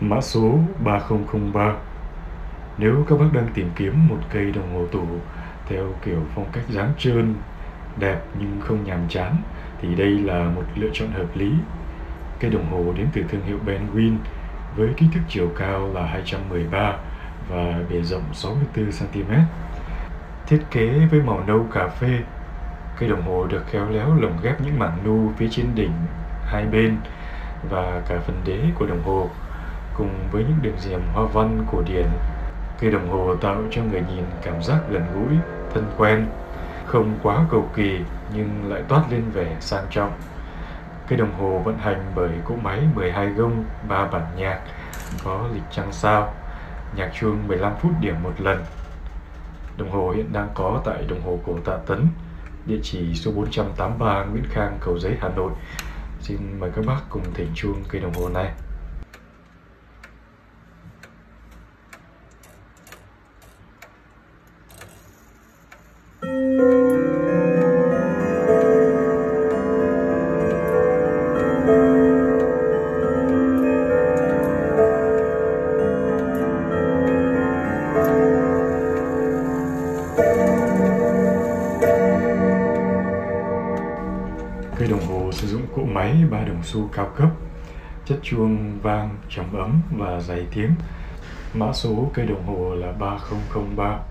Mã số 3003. Nếu các bác đang tìm kiếm một cây đồng hồ tủ theo kiểu phong cách dáng trơn, đẹp nhưng không nhàm chán, thì đây là một lựa chọn hợp lý. Cây đồng hồ đến từ thương hiệu Penguin với kích thước chiều cao là 213 và bề rộng 64 cm. Thiết kế với màu nâu cà phê, cây đồng hồ được khéo léo lồng ghép những mảng nu phía trên đỉnh, hai bên và cả phần đế của đồng hồ, cùng với những đường diềm hoa văn cổ điển. Cây đồng hồ tạo cho người nhìn cảm giác gần gũi, thân quen, không quá cầu kỳ nhưng lại toát lên vẻ sang trọng. Cây đồng hồ vận hành bởi cỗ máy 12 gông, 3 bản nhạc, có lịch trăng sao, nhạc chuông 15 phút điểm một lần. Đồng hồ hiện đang có tại đồng hồ cổ Tạ Tấn, địa chỉ số 483 Nguyễn Khang, Cầu Giấy, Hà Nội. Xin mời các bác cùng thỉnh chuông cây đồng hồ này. Cây đồng hồ sử dụng cỗ máy 3 đồng xu cao cấp, chất chuông vang trầm ấm và dày tiếng. Mã số cây đồng hồ là 3003.